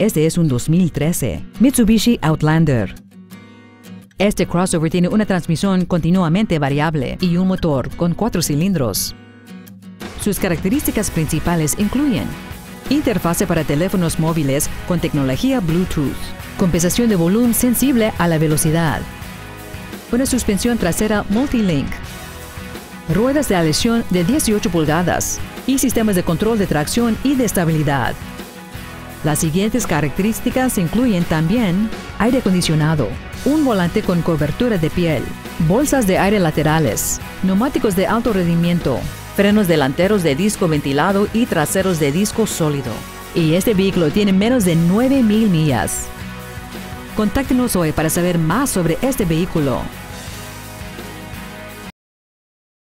Este es un 2013 Mitsubishi Outlander. Este crossover tiene una transmisión continuamente variable y un motor con 4 cilindros. Sus características principales incluyen interfase para teléfonos móviles con tecnología Bluetooth, compensación de volumen sensible a la velocidad, una suspensión trasera Multilink, ruedas de aleación de 18 pulgadas y sistemas de control de tracción y de estabilidad. Las siguientes características incluyen también aire acondicionado, un volante con cobertura de piel, bolsas de aire laterales, neumáticos de alto rendimiento, frenos delanteros de disco ventilado y traseros de disco sólido. Y este vehículo tiene menos de 9,000 millas. Contáctenos hoy para saber más sobre este vehículo.